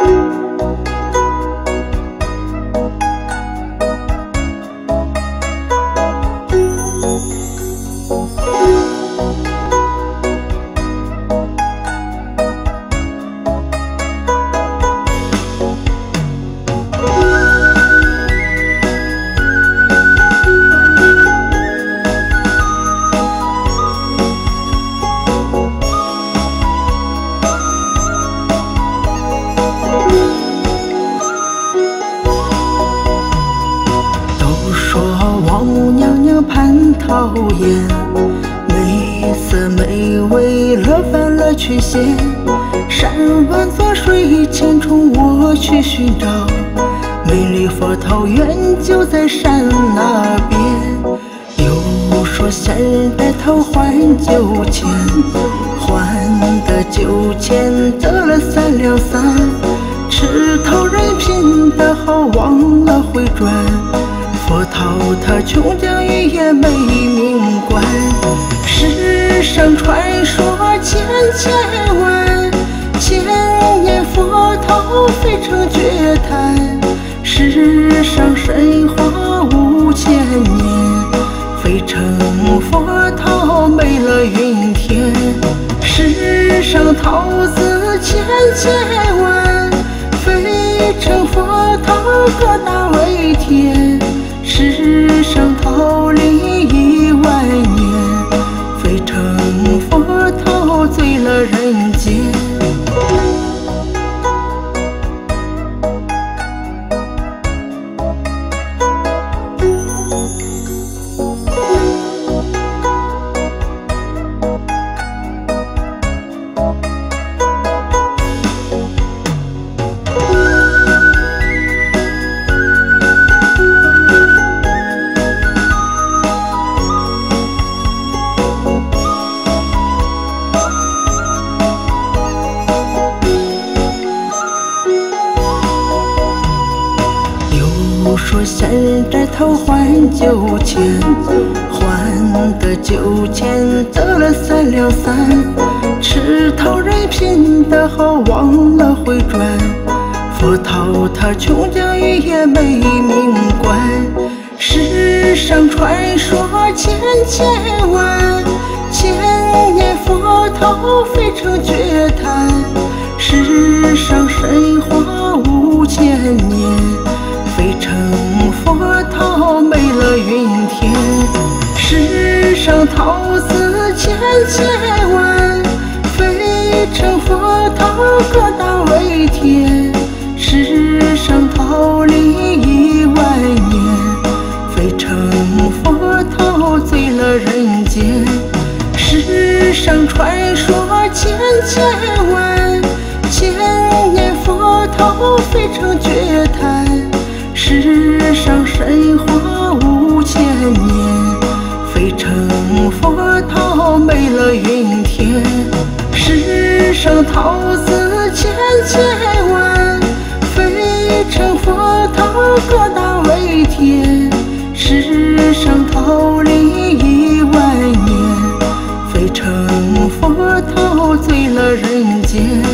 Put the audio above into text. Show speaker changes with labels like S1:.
S1: 蟠桃宴，美色美味，乐凡乐趣些。山万座水千重，我去寻找。美丽佛桃源就在山那边。又说仙人带桃换酒钱，换得酒钱得了3两3。吃桃人品德好，忘了回转。佛桃它琼浆玉液美名观，世上传说千万，千年佛桃非成绝谈。世上神话5000年，非成佛桃美了云天。世上桃子千万，非成佛桃各大为天。世上桃李10000年，非成佛桃醉了人间。说仙人摘桃换酒钱，换得酒钱得了3两3。吃桃人品德好，忘了回转。佛桃它琼浆玉液美名观，世上传说千万，千年佛桃非成绝谈。世上神话5000年，非成佛桃美了云天。世上桃子千万，非成佛桃各大为天。世上桃李10000年，非成佛桃醉了人间。世上传说千万，千年佛桃非成绝谈。世上神话5000年，非成佛桃美了云天。世上桃子千万，非成佛桃各大为天。世上桃李10000年，非成佛桃醉了人间。